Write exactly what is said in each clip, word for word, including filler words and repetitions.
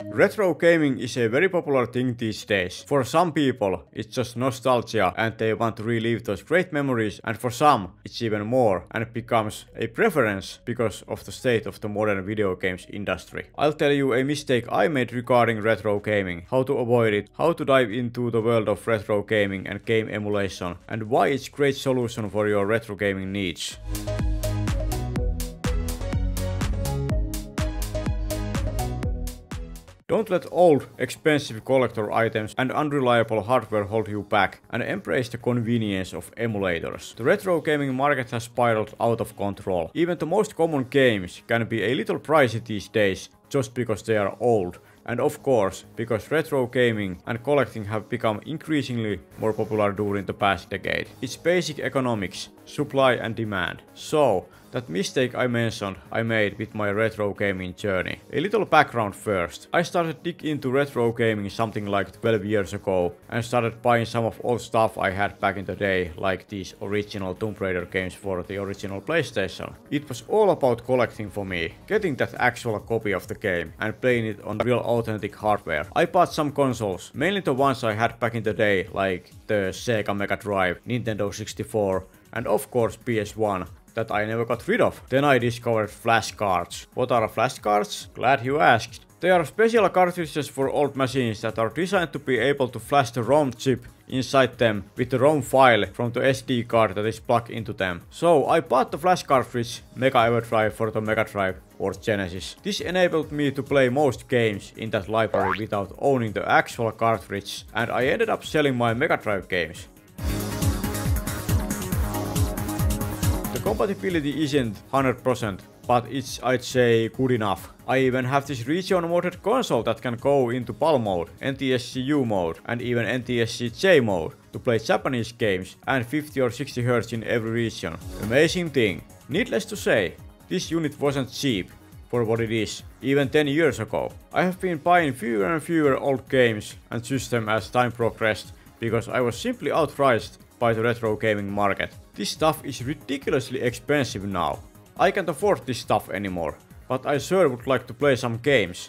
Retro gaming is a very popular thing these days. For some people, it's just nostalgia and they want to relive those great memories, and for some, it's even more and it becomes a preference because of the state of the modern video games industry. I'll tell you a mistake I made regarding retro gaming, how to avoid it, how to dive into the world of retro gaming and game emulation, and why it's a great solution for your retro gaming needs. Don't let old, expensive collector items and unreliable hardware hold you back, and embrace the convenience of emulators. The retro gaming market has spiraled out of control. Even the most common games can be a little pricey these days just because they are old. And of course, because retro gaming and collecting have become increasingly more popular during the past decade. It's basic economics, supply and demand. So, that mistake I mentioned I made with my retro gaming journey. A little background first. I started dig into retro gaming something like twelve years ago and started buying some of old stuff I had back in the day, like these original Tomb Raider games for the original PlayStation. It was all about collecting for me, getting that actual copy of the game and playing it on real authentic hardware. I bought some consoles, mainly the ones I had back in the day, like the Sega Mega Drive, Nintendo sixty-four and of course P S one. That I never got rid of. Then I discovered flashcards. What are flashcards? Glad you asked. They are special cartridges for old machines that are designed to be able to flash the ROM chip inside them with the ROM file from the S D card that is plugged into them. So I bought the flash cartridge Mega Everdrive for the Mega Drive or Genesis. This enabled me to play most games in that library without owning the actual cartridge, and I ended up selling my Mega Drive games. Compatibility isn't one hundred percent, but it's, I'd say, good enough. I even have this region modded console that can go into PAL mode, N T S C U mode and even N T S C J mode to play Japanese games and fifty or sixty hertz in every region. Amazing thing. Needless to say, this unit wasn't cheap for what it is, even ten years ago. I have been buying fewer and fewer old games and systems as time progressed because I was simply outpriced by the retro gaming market. This stuff is ridiculously expensive now. I can't afford this stuff anymore, but I sure would like to play some games.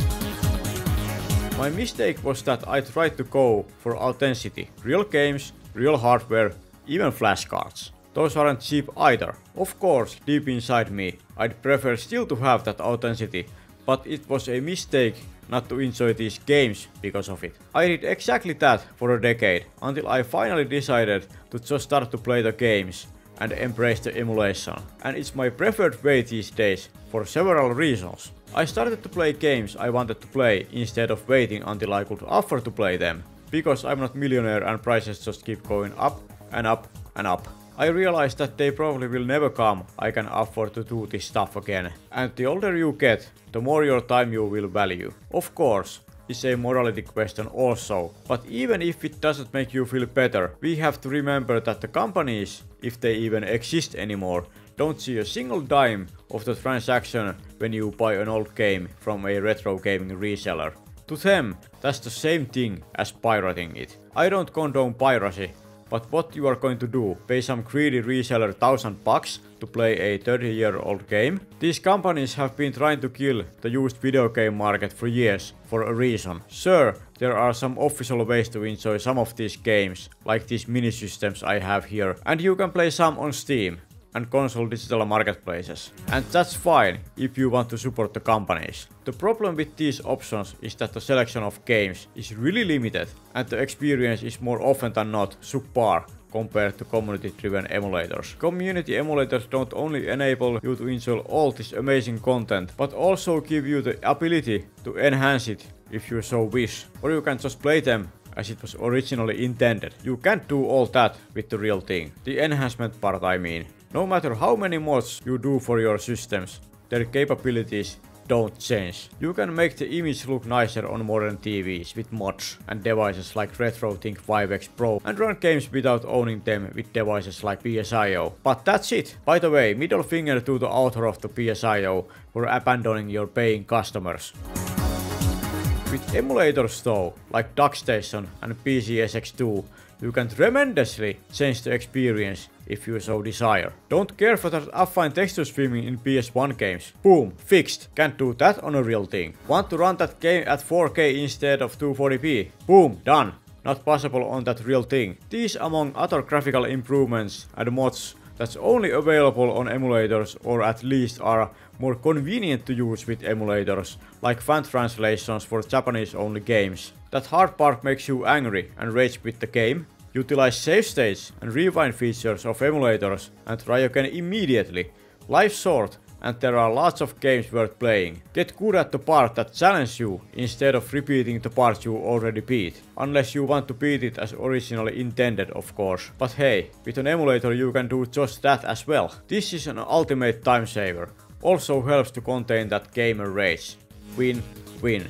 My mistake was that I tried to go for authenticity. Real games, real hardware, even flashcards. Those aren't cheap either. Of course, deep inside me, I'd prefer still to have that authenticity, but it was a mistake not to enjoy these games because of it. I did exactly that for a decade, until I finally decided to just start to play the games and embrace the emulation. And it's my preferred way these days, for several reasons. I started to play games I wanted to play instead of waiting until I could afford to play them, because I'm not millionaire and prices just keep going up and up and up. I realized that they probably will never come I can afford to do this stuff again. And the older you get, the more your time you will value. Of course, it's a morality question also, but even if it doesn't make you feel better, we have to remember that the companies, if they even exist anymore, don't see a single dime of the transaction when you buy an old game from a retro gaming reseller. To them, that's the same thing as pirating it. I don't condone piracy. But what you are going to do? Pay some greedy reseller thousand bucks to play a thirty year old game? These companies have been trying to kill the used video game market for years, for a reason. Sure, there are some official ways to enjoy some of these games, like these mini systems I have here, and you can play some on Steam and console digital marketplaces. And that's fine if you want to support the companies. The problem with these options is that the selection of games is really limited and the experience is more often than not subpar compared to community-driven emulators. Community emulators don't only enable you to enjoy all this amazing content, but also give you the ability to enhance it if you so wish. Or you can just play them as it was originally intended. You can't do all that with the real thing. The enhancement part, I mean. No matter how many mods you do for your systems, their capabilities don't change. You can make the image look nicer on modern T Vs with mods and devices like RetroThink five X Pro, and run games without owning them with devices like P S I O. But that's it. By the way, middle finger to the author of the P S I O for abandoning your paying customers. With emulators though, like DuckStation and P C S X two, you can tremendously change the experience if you so desire. Don't care for that affine texture streaming in P S one games. Boom, fixed. Can't do that on a real thing. Want to run that game at four K instead of two forty p? Boom, done. Not possible on that real thing. These among other graphical improvements and mods that's only available on emulators, or at least are more convenient to use with emulators, like fan translations for Japanese only games. That hard part makes you angry and rage with the game. Utilize save states and rewind features of emulators and try again immediately. Life's short and there are lots of games worth playing. Get good at the part that challenges you instead of repeating the parts you already beat. Unless you want to beat it as originally intended, of course. But hey, with an emulator you can do just that as well. This is an ultimate time saver. Also helps to contain that gamer rage. Win, win.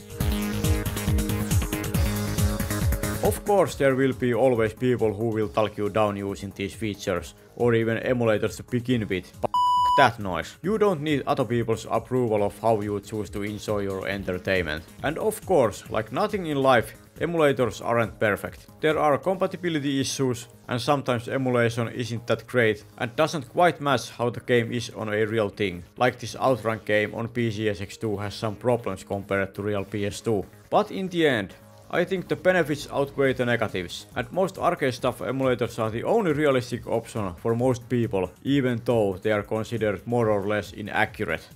Of course there will be always people who will talk you down using these features, or even emulators to begin with. But that noise. You don't need other people's approval of how you choose to enjoy your entertainment. And of course, like nothing in life, emulators aren't perfect. There are compatibility issues, and sometimes emulation isn't that great and doesn't quite match how the game is on a real thing. Like this Outrun game on P C S X two has some problems compared to real P S two. But in the end, I think the benefits outweigh the negatives, and most arcade stuff emulators are the only realistic option for most people, even though they are considered more or less inaccurate.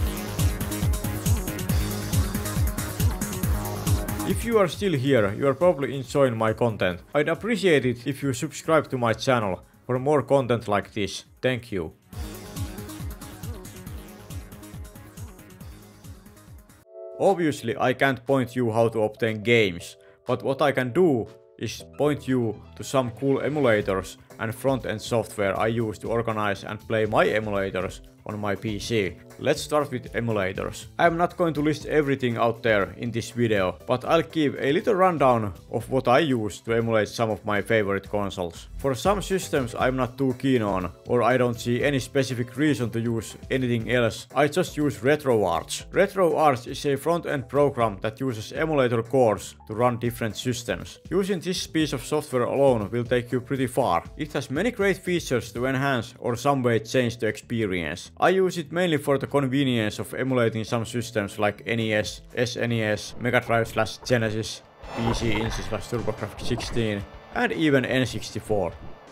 If you are still here, you are probably enjoying my content. I'd appreciate it if you subscribe to my channel for more content like this. Thank you. Obviously, I can't point you how to obtain games, but what I can do is point you to some cool emulators and front-end software I use to organize and play my emulators on my P C. Let's start with emulators. I'm not going to list everything out there in this video, but I'll give a little rundown of what I use to emulate some of my favorite consoles. For some systems I'm not too keen on, or I don't see any specific reason to use anything else, I just use RetroArch. RetroArch is a front-end program that uses emulator cores to run different systems. Using this piece of software alone will take you pretty far. It has many great features to enhance or some way change the experience. I use it mainly for the convenience of emulating some systems like N E S, S N E S, Mega Drive slash Genesis, P C Engine slash TurboGrafx sixteen, and even N sixty-four.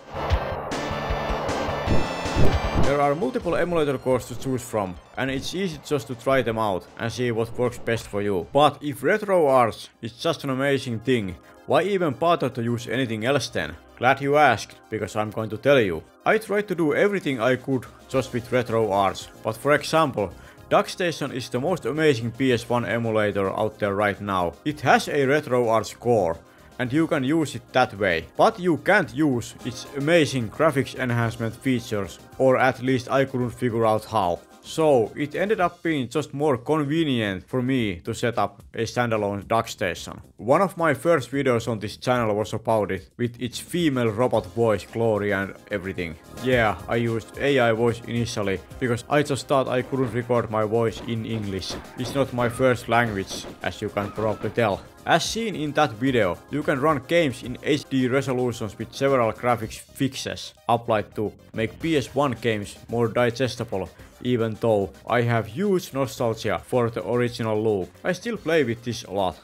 There are multiple emulator cores to choose from, and it's easy just to try them out and see what works best for you. But if RetroArch is just an amazing thing, why even bother to use anything else then? Glad you asked, because I'm going to tell you. I tried to do everything I could just with RetroArch, but for example, DuckStation is the most amazing P S one emulator out there right now. It has a RetroArch core, and you can use it that way. But you can't use its amazing graphics enhancement features, or at least I couldn't figure out how. So it ended up being just more convenient for me to set up a standalone DuckStation. One of my first videos on this channel was about it, with its female robot voice glory and everything. Yeah, I used A I voice initially, because I just thought I couldn't record my voice in English. It's not my first language, as you can probably tell. As seen in that video, you can run games in H D resolutions with several graphics fixes applied to make P S one games more digestible, even though I have huge nostalgia for the original look. I still play with this a lot.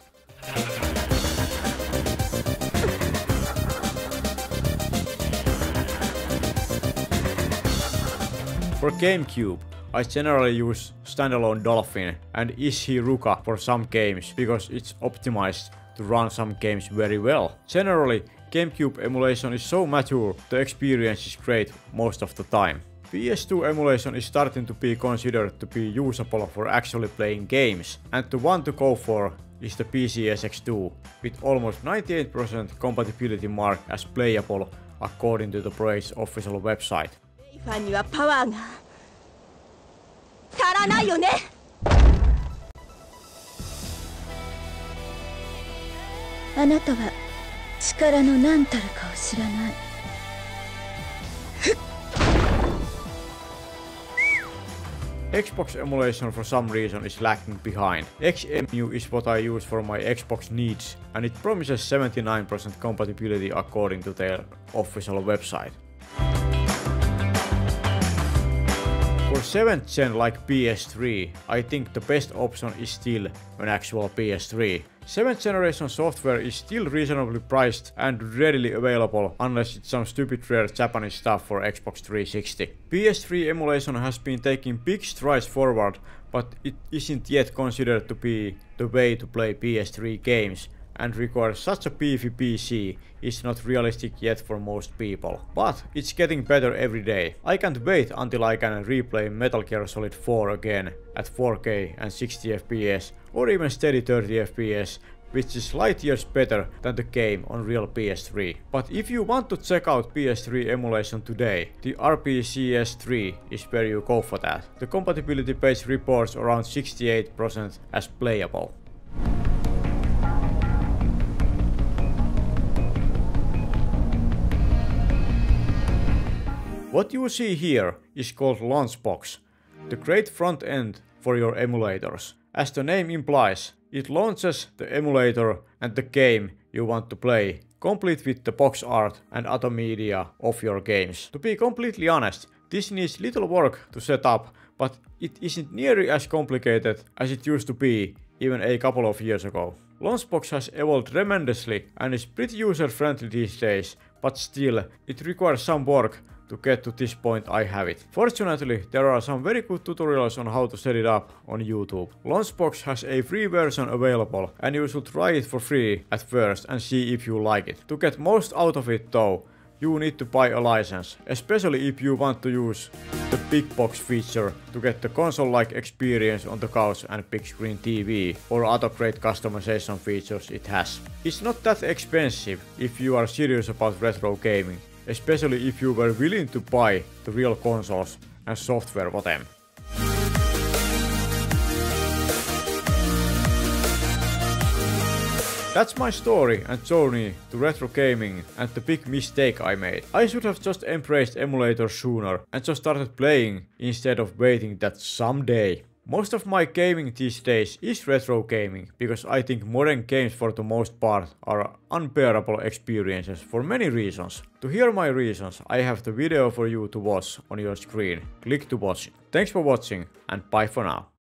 For GameCube, I generally use standalone Dolphin and Ishiruka for some games because it's optimized to run some games very well. Generally, GameCube emulation is so mature, the experience is great most of the time. P S two emulation is starting to be considered to be usable for actually playing games, and the one to go for is the P C S X two, with almost ninety-eight percent compatibility mark as playable according to the Project's official website. 足らないよね。あなたは力の何たるかを知らない。 Xbox emulation for some reason is lagging behind. X M U is what I use for my Xbox needs, and it promises seventy-nine percent compatibility according to their official website. For seventh gen like P S three, I think the best option is still an actual P S three. seventh generation software is still reasonably priced and readily available unless it's some stupid rare Japanese stuff for Xbox three sixty. P S three emulation has been taking big strides forward, but it isn't yet considered to be the way to play P S three games, and requires such a beefy P C is not realistic yet for most people. But it's getting better every day. I can't wait until I can replay Metal Gear Solid four again at four K and sixty F P S or even steady thirty F P S, which is light years better than the game on real P S three. But if you want to check out P S three emulation today, the R P C S three is where you go for that. The compatibility page reports around sixty-eight percent as playable. What you see here is called Launchbox, the great front end for your emulators. As the name implies, it launches the emulator and the game you want to play, complete with the box art and other media of your games. To be completely honest, this needs little work to set up, but it isn't nearly as complicated as it used to be even a couple of years ago. Launchbox has evolved tremendously and is pretty user-friendly these days, but still, it requires some work to get to this point I have it. Fortunately, there are some very good tutorials on how to set it up on YouTube. Launchbox has a free version available and you should try it for free at first and see if you like it. To get most out of it though, you need to buy a license, especially if you want to use the big box feature to get the console-like experience on the couch and big screen T V or other great customization features it has. It's not that expensive if you are serious about retro gaming, especially if you were willing to buy the real consoles and software for them. That's my story and journey to retro gaming and the big mistake I made. I should have just embraced emulators sooner and just started playing instead of waiting that someday. Most of my gaming these days is retro gaming, because I think modern games for the most part are unbearable experiences for many reasons. To hear my reasons, I have the video for you to watch on your screen. Click to watch it. Thanks for watching and bye for now.